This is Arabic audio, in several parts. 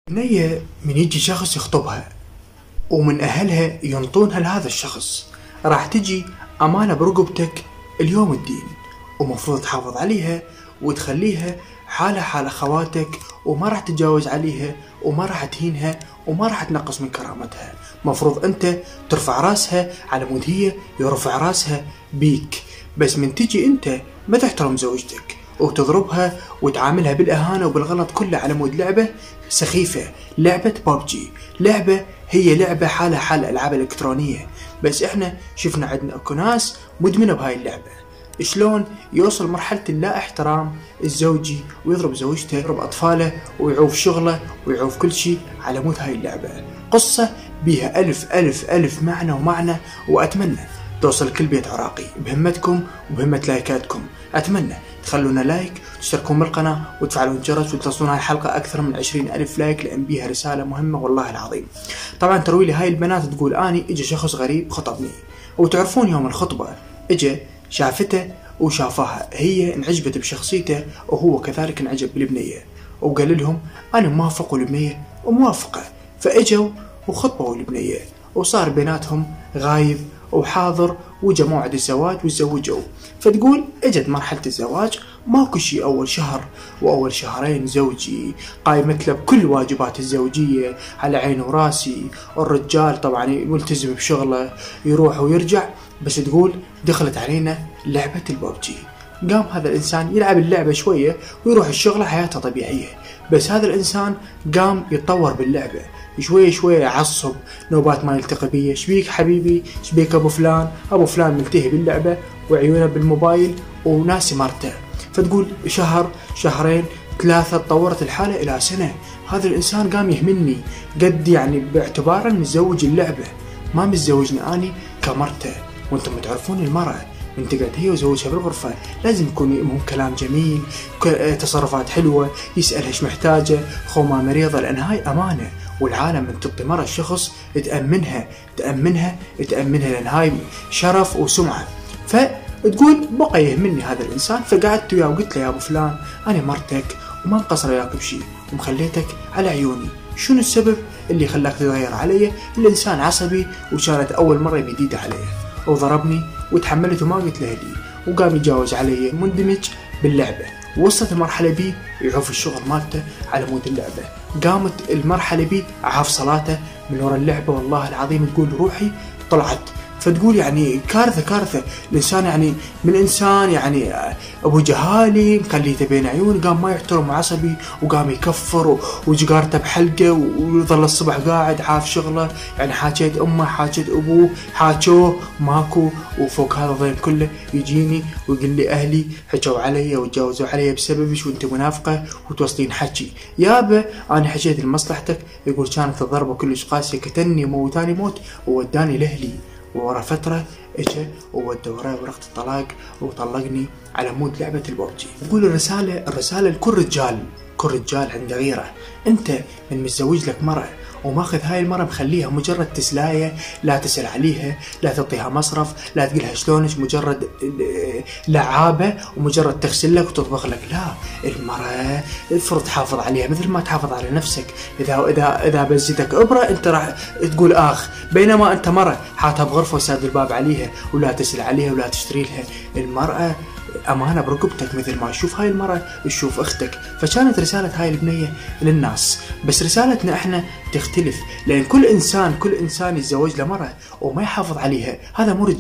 بنية من يجي شخص يخطبها ومن أهلها ينطونها لهذا الشخص، راح تجي أمانة برقبتك اليوم الدين، ومفروض تحافظ عليها وتخليها حالة حال أخواتك، وما راح تتجاوز عليها وما راح تهينها وما راح تنقص من كرامتها. مفروض أنت ترفع راسها على مود هي يرفع راسها بيك. بس من تجي أنت ما تحترم زوجتك وتضربها وتعاملها بالإهانة وبالغلط كله على مود لعبة سخيفة، لعبة بابجي، لعبة هي لعبة حالها حال الألعاب الإلكترونية. بس إحنا شفنا عندنا أكو ناس مدمنة بهاي اللعبة، شلون يوصل مرحلة اللا احترام الزوجي ويضرب زوجته ويضرب أطفاله ويعوف شغله ويعوف كل شيء على مود هاي اللعبة. قصة بيها ألف معنى ومعنى، وأتمنى توصل كل بيت عراقي بهمتكم وبهمة لايكاتكم. أتمنى تخلونا لايك وتشتركون بالقناة وتفعلون الجرس وتصلون هاي الحلقة أكثر من 20,000 لايك، لأن بيها رسالة مهمة والله العظيم. طبعا ترويلي هاي البنات تقول أني إجا شخص غريب خطبني، وتعرفون يوم الخطبة إجا شافته وشافها، هي انعجبت بشخصيته وهو كذلك انعجب بالبنية، وقال لهم أنا موافق والبنية وموافقة، فإجوا وخطبوا البنية وصار بيناتهم غايب وحاضر، وجا موعد الزواج وتزوجوا. فتقول اجت مرحلة الزواج ماكو شي اول شهر واول شهرين زوجي قايمت له بكل واجبات الزوجية على عيني وراسي، والرجال طبعا ملتزم بشغله يروح ويرجع. بس تقول دخلت علينا لعبة الببجي، قام هذا الانسان يلعب اللعبة شوية ويروح الشغل حياته طبيعية، بس هذا الانسان قام يتطور باللعبة شوية شوية، يعصب، نوبات ما يلتقي بيه، شبيك حبيبي شبيك ابو فلان، ابو فلان ملتهي باللعبة وعيونه بالموبايل وناسي مرته. فتقول شهر شهرين ثلاثة تطورت الحالة الى سنة، هذا الانسان قام يهمني قد يعني باعتباره متزوج اللعبة، ما متزوجني اني كمرته. وانتم تعرفون المرأة من تقعد هي وزوجها بالغرفة لازم يكون يهمهم كلام جميل، تصرفات حلوة، يسألها ايش محتاجة، خو ما مريضة، لأن هاي أمانة، والعالم من تعطي مرة الشخص تأمنها لأن هاي شرف وسمعة. فتقول بقى يهمني هذا الإنسان، فقعدت وياه وقلت له يا أبو فلان أنا مرتك وما مقصر وياك بشي ومخليتك على عيوني، شنو السبب اللي خلاك تتغير علي؟ الإنسان عصبي وكانت أول مرة جديدة علي وضربني وتحملت وما قلت له لي، وقام يتجاوز علي مندمج باللعبة. وصلت المرحلة بي يعوف الشغل مالته على مود اللعبة، قامت المرحلة بي عاف صلاته من وراء اللعبة، والله العظيم تقول روحي طلعت. فتقول يعني كارثة الإنسان، يعني من إنسان يعني أبو جهالي مخليته بين عيون، قام ما يحترم عصبي وقام يكفر وجقارته بحلقه ويظل الصبح قاعد عاف شغله، يعني حاجيت أمه حاجيت أبوه حاجوه ماكو، وفوق هذا الضيم كله يجيني ويقول لي أهلي حجوا علي وتجاوزوا علي بسببش وأنت منافقة وتوصلين حكي. يابا أنا حكيت لمصلحتك، يقول كانت الضربة كلش قاسية كتني وموتاني موت ووداني لأهلي، وورا فترة اجا وودى وراي ورقة الطلاق وطلقني على مود لعبة الببجي. يقول الرسالة لكل رجال عنده غيرة، انت من متزوج لك مرة وماخذ هاي المرة مخليها مجرد تسلاية، لا تسأل عليها، لا تعطيها مصرف، لا تقولها شلونك، مجرد لعابة ومجرد تغسل لك وتطبخ لك. لا، المرة المفروض تحافظ عليها مثل ما تحافظ على نفسك. إذا بزتك إبرة أنت راح تقول آخ، بينما أنت مرة حاتها بغرفة وساد الباب عليها ولا تسأل عليها ولا تشتري لها. المرأة أمانة برقبتك، مثل ما تشوف هاي المرة تشوف أختك. فكانت رسالة هاي البنية للناس، بس رسالتنا إحنا تختلف، لأن كل إنسان يتزوج لمرة وما يحافظ عليها هذا مو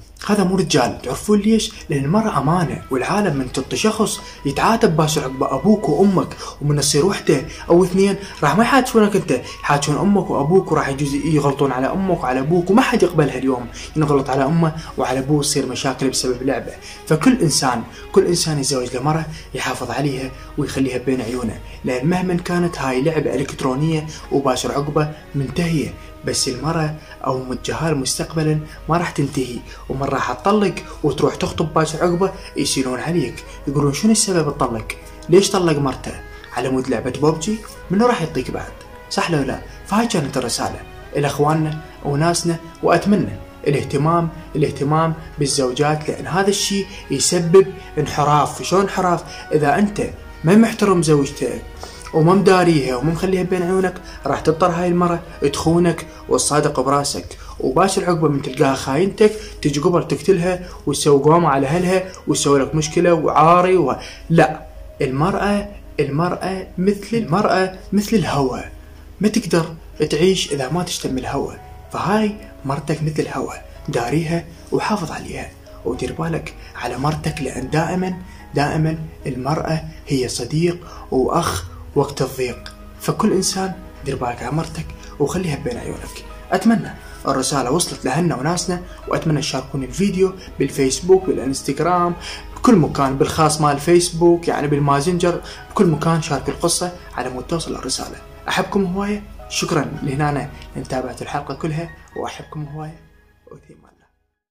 رجال. تعرفون ليش؟ لأن المرأة أمانة، والعالم من تعطي شخص يتعاتب باشر عقب أبوك وأمك، ومن تصير وحدة أو اثنين راح ما يحاجونك أنت، يحاجون أمك وأبوك، وراح يجوز يغلطون على أمك وعلى أبوك، وما حد يقبلها اليوم ينغلط على أمه وعلى أبوه يصير مشاكل بسبب لعبة. فكل إنسان يتزوج لمرة يحافظ عليها ويخليها بين عيونه، لأن مهما كانت هاي لعبة إلكترونية وباشر عقبة منتهية، بس المرأة أو الجهال مستقبلا ما راح تنتهي، ومن راح تطلق وتروح تخطب باشر عقبة يسيلون عليك يقولون شنو السبب تطلق؟ ليش طلق مرته؟ على مود لعبة ببجي؟ منو راح يعطيك بعد؟ صح لو لا؟ فهاي كانت الرسالة إلى إخواننا وناسنا، وأتمنى الاهتمام بالزوجات، لأن هذا الشيء يسبب انحراف. شلون انحراف؟ إذا أنت ما محترم زوجتك وما مداريها وما مخليها بين عيونك، راح تضطر هاي المرة تخونك وتصادق براسك، وباشر عقبه من تلقاها خاينتك تجي قبل تقتلها وتسوي قوامة على اهلها وتسوي لك مشكلة وعاري لا، المرأة مثل الهوى، ما تقدر تعيش اذا ما تشتم الهوى. فهاي مرتك مثل الهوى، داريها وحافظ عليها ودير بالك على مرتك، لان دائما المرأة هي صديق واخ وقت الضيق. فكل انسان دير بالك على مرتك وخليها بين عيونك. اتمنى الرسالة وصلت لهنا وناسنا، واتمنى تشاركوني الفيديو بالفيسبوك بالانستغرام بكل مكان، بالخاص مال الفيسبوك يعني بالمازنجر، بكل مكان شاركوا القصة على مود توصل الرسالة. احبكم هواية، شكرا لهنا ان تابعتوا الحلقة كلها، واحبكم هواية وثيمان.